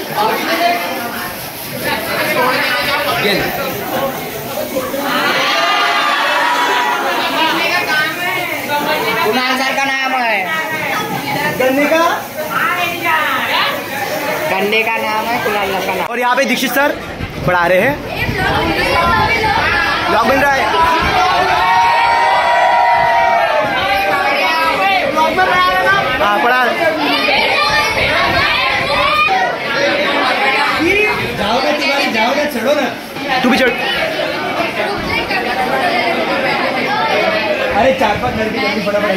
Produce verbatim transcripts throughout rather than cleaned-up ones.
Kunal sir का नाम है, गन्ने का गन्ने का नाम है कुणाल सर का नाम। और यहाँ पे दीक्षित सर पढ़ा रहे हैं, ब्लॉग बन रहा है। हाँ पढ़ा जाओगे तिवारी, जाओगे चढ़ो ना, तू भी चढ़। अरे चार पांच लड़की जल्दी फटाफट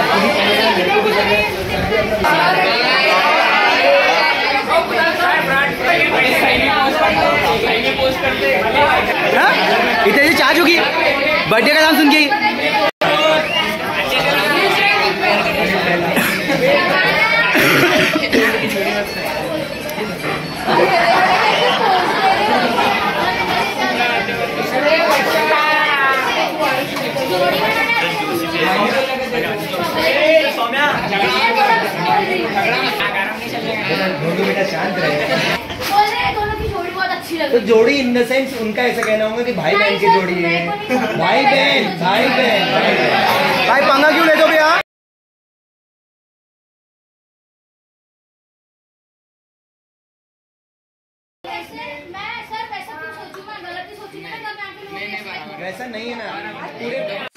इतने से चार्ज होगी बर्थडे का नाम सुन के। बेटा शांत रहे। दोनों की जोड़ी बहुत अच्छी लगी। तो जोड़ी इन द सेंस उनका ऐसा कहना होगा कि भाई बहन की जोड़ी है। भाई बहन भाई बहन भाई पंगा क्यों लेते हो भैया? मैं सर वैसा क्यों सोचूं, मैं गलत ही सोचूं ना। वैसा नहीं है ना पूरे